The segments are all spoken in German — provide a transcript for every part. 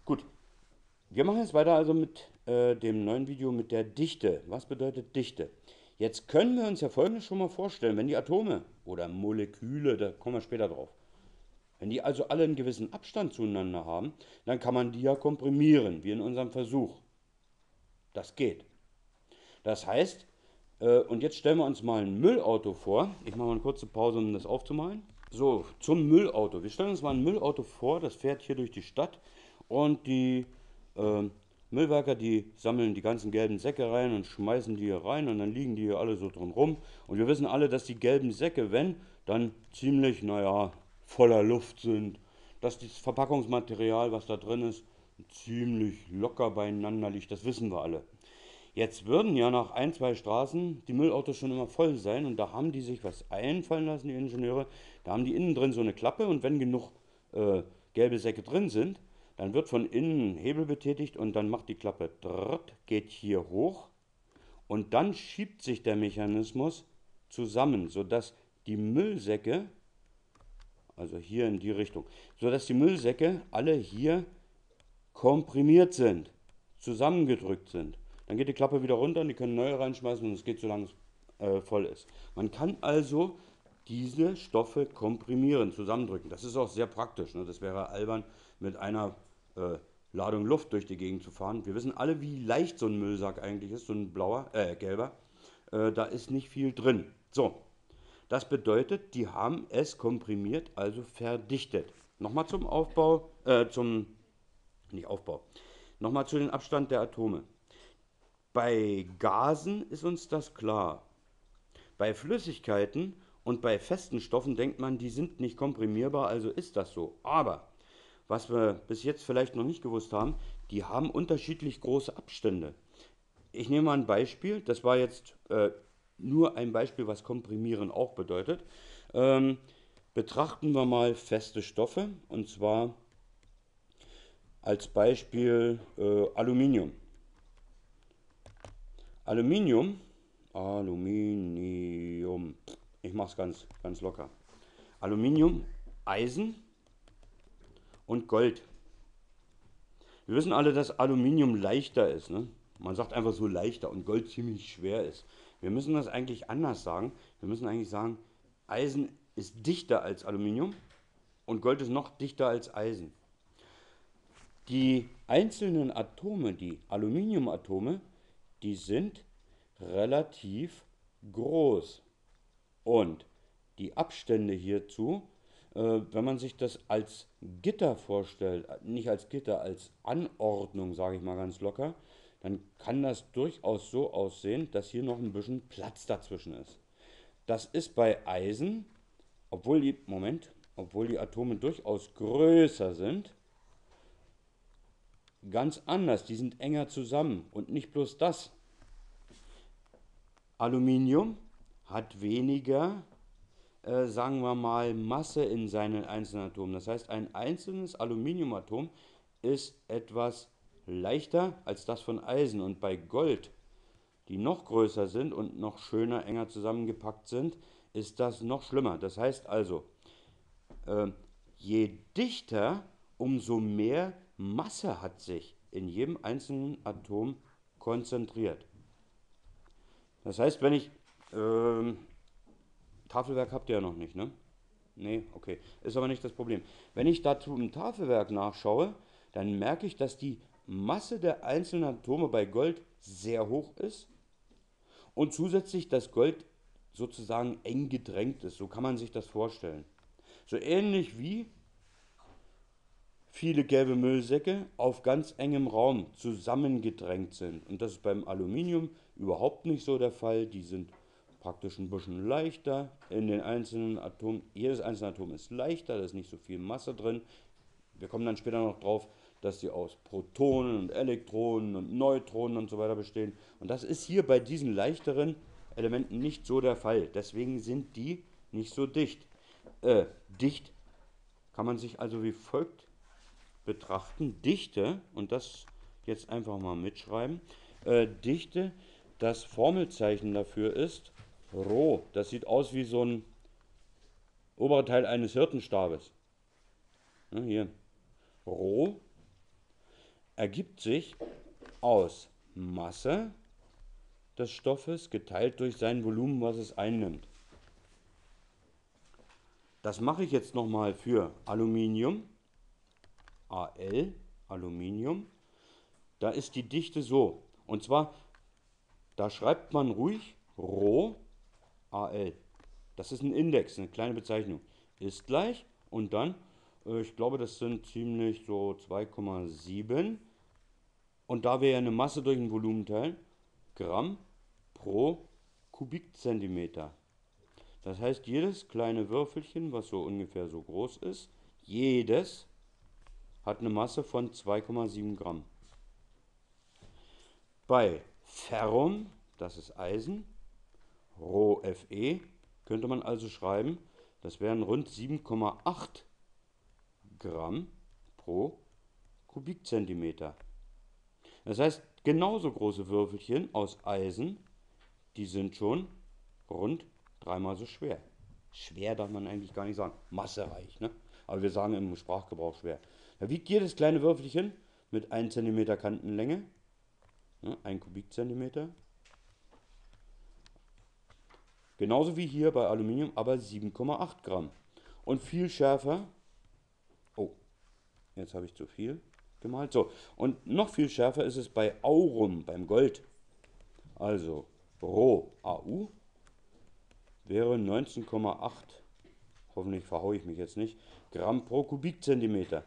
Gut, wir machen jetzt weiter also mit dem neuen Video mit der Dichte. Was bedeutet Dichte? Jetzt können wir uns ja Folgendes schon mal vorstellen, wenn die Atome oder Moleküle, da kommen wir später drauf, wenn die also alle einen gewissen Abstand zueinander haben, dann kann man die ja komprimieren, wie in unserem Versuch. Das geht. Das heißt, und jetzt stellen wir uns mal ein Müllauto vor. Ich mache mal eine kurze Pause, um das aufzumalen. So, zum Müllauto. Wir stellen uns mal ein Müllauto vor, das fährt hier durch die Stadt und die äh, Müllwerker, die sammeln die ganzen gelben Säcke rein und schmeißen die hier rein und dann liegen die hier alle so drin rum. Und wir wissen alle, dass die gelben Säcke, wenn, dann ziemlich, naja, voller Luft sind. Dass das Verpackungsmaterial, was da drin ist, ziemlich locker beieinander liegt. Das wissen wir alle. Jetzt würden ja nach ein, zwei Straßen die Müllautos schon immer voll sein und da haben die sich was einfallen lassen, die Ingenieure. Da haben die innen drin so eine Klappe und wenn genug gelbe Säcke drin sind, dann wird von innen ein Hebel betätigt und dann macht die Klappe drrrt, geht hier hoch und dann schiebt sich der Mechanismus zusammen, sodass die Müllsäcke, also hier in die Richtung, sodass die Müllsäcke alle hier komprimiert sind, zusammengedrückt sind. Dann geht die Klappe wieder runter und die können neue reinschmeißen und es geht, solange es voll ist. Man kann also diese Stoffe komprimieren, zusammendrücken. Das ist auch sehr praktisch. Ne? Das wäre albern, mit einer Ladung Luft durch die Gegend zu fahren. Wir wissen alle, wie leicht so ein Müllsack eigentlich ist, so ein blauer, gelber. Da ist nicht viel drin. So, das bedeutet, die haben es komprimiert, also verdichtet. Nochmal zum Aufbau, nicht Aufbau, nochmal zu den Abstand der Atome. Bei Gasen ist uns das klar. Bei Flüssigkeiten und bei festen Stoffen denkt man, die sind nicht komprimierbar, also ist das so. Aber was wir bis jetzt vielleicht noch nicht gewusst haben, die haben unterschiedlich große Abstände. Ich nehme mal ein Beispiel, das war jetzt nur ein Beispiel, was komprimieren auch bedeutet. Ähm, Betrachten wir mal feste Stoffe und zwar als Beispiel Aluminium. Aluminium, Aluminium, ich mache es ganz locker. Aluminium, Eisen und Gold. Wir wissen alle, dass Aluminium leichter ist. Ne? Man sagt einfach so leichter und Gold ziemlich schwer ist. Wir müssen das eigentlich anders sagen. Wir müssen eigentlich sagen, Eisen ist dichter als Aluminium und Gold ist noch dichter als Eisen. Die einzelnen Atome, die Aluminiumatome, die sind relativ groß. Und die Abstände hierzu, wenn man sich das als Gitter vorstellt, nicht als Gitter, als Anordnung, sage ich mal ganz locker, dann kann das durchaus so aussehen, dass hier noch ein bisschen Platz dazwischen ist. Das ist bei Eisen, obwohl die Atome durchaus größer sind, ganz anders. Die sind enger zusammen. Und nicht bloß das. Aluminium hat weniger, sagen wir mal, Masse in seinen einzelnen Atomen. Das heißt, ein einzelnes Aluminiumatom ist etwas leichter als das von Eisen. Und bei Gold, die noch größer sind und noch schöner, enger zusammengepackt sind, ist das noch schlimmer. Das heißt also, äh, je dichter, umso mehr Masse hat sich in jedem einzelnen Atom konzentriert. Das heißt, wenn ich, Tafelwerk habt ihr ja noch nicht, ne? Nee, okay. Ist aber nicht das Problem. Wenn ich dazu im Tafelwerk nachschaue, dann merke ich, dass die Masse der einzelnen Atome bei Gold sehr hoch ist und zusätzlich das Gold sozusagen eng gedrängt ist. So kann man sich das vorstellen. So ähnlich wie viele gelbe Müllsäcke auf ganz engem Raum zusammengedrängt sind. Und das ist beim Aluminium überhaupt nicht so der Fall. Die sind praktisch ein bisschen leichter in den einzelnen Atomen. Jedes einzelne Atom ist leichter, da ist nicht so viel Masse drin. Wir kommen dann später noch drauf, dass sie aus Protonen und Elektronen und Neutronen und so weiter bestehen. Und das ist hier bei diesen leichteren Elementen nicht so der Fall. Deswegen sind die nicht so dicht. Dicht kann man sich also wie folgt betrachten. Dichte, und das jetzt einfach mal mitschreiben, Dichte, das Formelzeichen dafür ist Rho. Das sieht aus wie so ein oberer Teil eines Hirtenstabes. Ja, hier. Rho ergibt sich aus Masse des Stoffes geteilt durch sein Volumen, was es einnimmt. Das mache ich jetzt nochmal für Aluminium, Al, Aluminium. Da ist die Dichte so. Und zwar, da schreibt man ruhig Rho, Al. Das ist ein Index, eine kleine Bezeichnung. Ist gleich und dann, ich glaube, das sind ziemlich so 2,7. Und da wir ja eine Masse durch ein Volumen teilen, Gramm pro Kubikzentimeter. Das heißt, jedes kleine Würfelchen, was so ungefähr so groß ist, jedes hat eine Masse von 2,7 Gramm. Bei Ferrum, das ist Eisen, Fe, könnte man also schreiben, das wären rund 7,8 Gramm pro Kubikzentimeter. Das heißt, genauso große Würfelchen aus Eisen, die sind schon rund dreimal so schwer. Schwer darf man eigentlich gar nicht sagen, massereich, ne? Aber wir sagen im Sprachgebrauch schwer. Da wiegt jedes kleine Würfelchen mit 1 cm Kantenlänge, ne, 1 Kubikzentimeter. Genauso wie hier bei Aluminium, aber 7,8 Gramm. Und viel schärfer, oh, jetzt habe ich zu viel gemalt. So, und noch viel schärfer ist es bei Aurum, beim Gold. Also Rho, Au, wäre 19,8, hoffentlich verhaue ich mich jetzt nicht, Gramm pro Kubikzentimeter.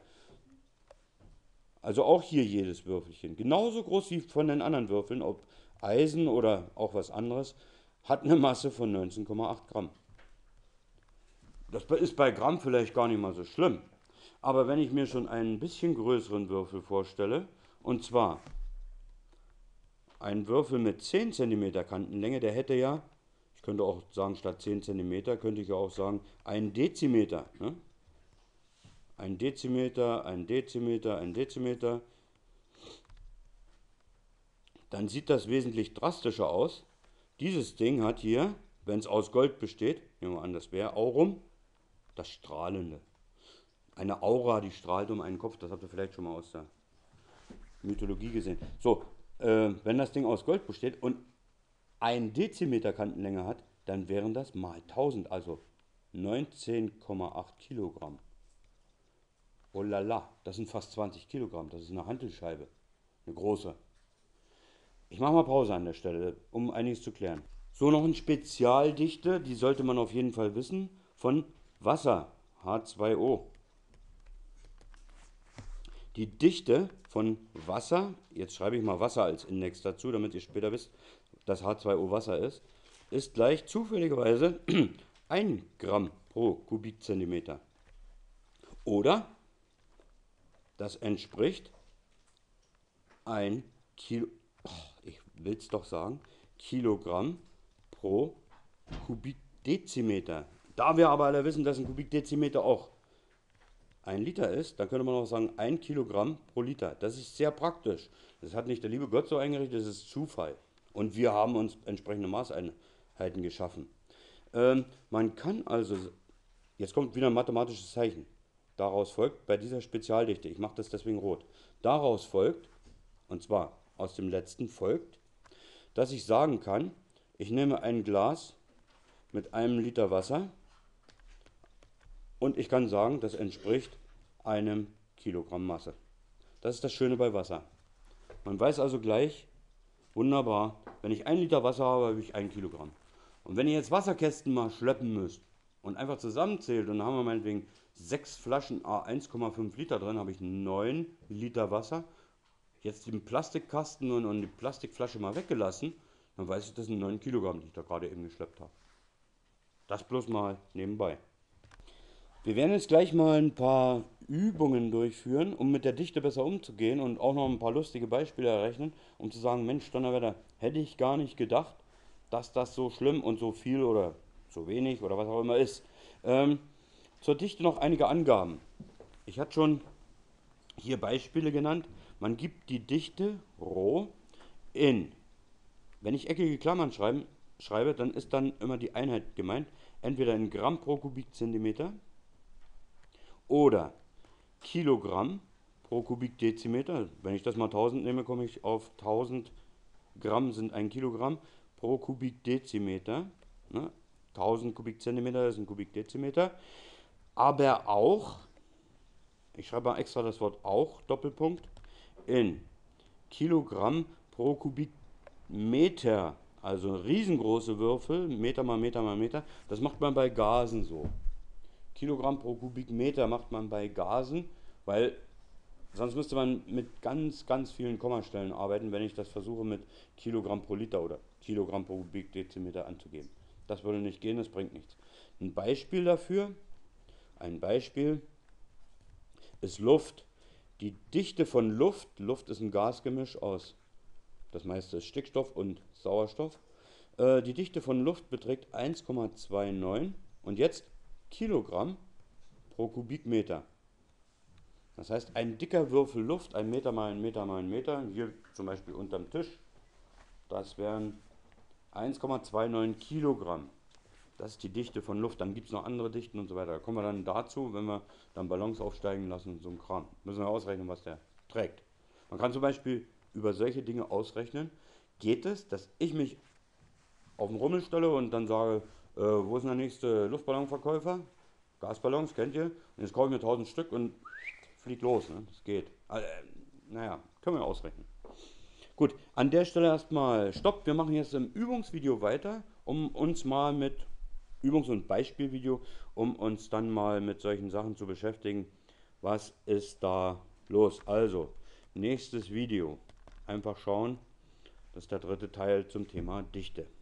Also auch hier jedes Würfelchen, genauso groß wie von den anderen Würfeln, ob Eisen oder auch was anderes, hat eine Masse von 19,8 Gramm. Das ist bei Gramm vielleicht gar nicht mal so schlimm. Aber wenn ich mir schon einen bisschen größeren Würfel vorstelle, und zwar einen Würfel mit 10 cm Kantenlänge, der hätte ja, ich könnte auch sagen, statt 10 cm, könnte ich ja auch sagen, 1 Dezimeter. Ne? 1 Dezimeter, 1 Dezimeter, 1 Dezimeter. Dann sieht das wesentlich drastischer aus. Dieses Ding hat hier, wenn es aus Gold besteht, nehmen wir an, das wäre Aurum, das Strahlende. Eine Aura, die strahlt um einen Kopf, das habt ihr vielleicht schon mal aus der Mythologie gesehen. So, wenn das Ding aus Gold besteht und 1 Dezimeter Kantenlänge hat, dann wären das mal 1000, also 19,8 Kilogramm. Oh la la, das sind fast 20 Kilogramm, das ist eine Hantelscheibe, eine große. Ich mache mal Pause an der Stelle, um einiges zu klären. So, noch eine Spezialdichte, die sollte man auf jeden Fall wissen, von Wasser, H2O. Die Dichte von Wasser, jetzt schreibe ich mal Wasser als Index dazu, damit ihr später wisst, dass H2O Wasser ist gleich zufälligerweise 1 Gramm pro Kubikzentimeter. Oder das entspricht 1 Kilo, ich will es doch sagen, Kilogramm pro Kubikdezimeter. Da wir aber alle wissen, dass ein Kubikdezimeter auch 1 Liter ist, dann könnte man auch sagen 1 Kilogramm pro Liter. Das ist sehr praktisch. Das hat nicht der liebe Gott so eingerichtet, das ist Zufall. Und wir haben uns entsprechende Maßeinheiten geschaffen. Man kann also, jetzt kommt wieder ein mathematisches Zeichen. Daraus folgt bei dieser Spezialdichte, ich mache das deswegen rot, daraus folgt, und zwar aus dem letzten folgt, dass ich sagen kann, ich nehme ein Glas mit 1 Liter Wasser und ich kann sagen, das entspricht einem Kilogramm Masse. Das ist das Schöne bei Wasser. Man weiß also gleich, wunderbar, wenn ich 1 Liter Wasser habe, habe ich 1 Kilogramm. Und wenn ihr jetzt Wasserkästen mal schleppen müsst und einfach zusammenzählt, und dann haben wir meinetwegen 6 Flaschen à 1,5 Liter drin, habe ich 9 Liter Wasser. Jetzt den Plastikkasten und die Plastikflasche mal weggelassen, dann weiß ich, das sind 9 Kilogramm, die ich da gerade eben geschleppt habe. Das bloß mal nebenbei. Wir werden jetzt gleich mal ein paar Übungen durchführen, um mit der Dichte besser umzugehen und auch noch ein paar lustige Beispiele errechnen, um zu sagen, Mensch, Donnerwetter, hätte ich gar nicht gedacht, dass das so schlimm und so viel oder so wenig oder was auch immer ist. Zur Dichte noch einige Angaben. Ich hatte schon hier Beispiele genannt. Man gibt die Dichte Rho in, wenn ich eckige Klammern schreibe, dann ist dann immer die Einheit gemeint, entweder in Gramm pro Kubikzentimeter oder Kilogramm pro Kubikdezimeter. Wenn ich das mal 1000 nehme, komme ich auf 1000 Gramm sind 1 Kilogramm pro Kubikdezimeter. Ne? 1000 Kubikzentimeter ist ein Kubikdezimeter. Aber auch, ich schreibe mal extra das Wort auch, Doppelpunkt, in Kilogramm pro Kubikmeter. Also riesengroße Würfel, Meter mal Meter mal Meter. Das macht man bei Gasen so. Kilogramm pro Kubikmeter macht man bei Gasen, weil sonst müsste man mit ganz, ganz vielen Kommastellen arbeiten, wenn ich das versuche mit Kilogramm pro Liter oder Kilogramm pro Kubikdezimeter anzugeben. Das würde nicht gehen, das bringt nichts. Ein Beispiel dafür, ein Beispiel ist Luft. Die Dichte von Luft, Luft ist ein Gasgemisch aus, das meiste ist Stickstoff und Sauerstoff. Die Dichte von Luft beträgt 1,29 und jetzt Kilogramm pro Kubikmeter. Das heißt, ein dicker Würfel Luft, 1 Meter mal 1 Meter mal 1 Meter, hier zum Beispiel unterm Tisch, das wären 1,29 Kilogramm. Das ist die Dichte von Luft. Dann gibt es noch andere Dichten und so weiter. Da kommen wir dann dazu, wenn wir dann Ballons aufsteigen lassen und so ein Kram. Müssen wir ausrechnen, was der trägt. Man kann zum Beispiel über solche Dinge ausrechnen. Geht es, dass ich mich auf den Rummel stelle und dann sage, wo ist der nächste Luftballonverkäufer? Gasballons, kennt ihr? Und jetzt kaufe ich mir 1000 Stück und fliegt los. Ne? Das geht. Also, naja, können wir ausrechnen. Gut, an der Stelle erstmal Stopp. Wir machen jetzt im Übungsvideo weiter, um uns mal mit Übungs- und Beispielvideo, um uns dann mal mit solchen Sachen zu beschäftigen. Was ist da los? Also, nächstes Video. Einfach schauen. Das ist der dritte Teil zum Thema Dichte.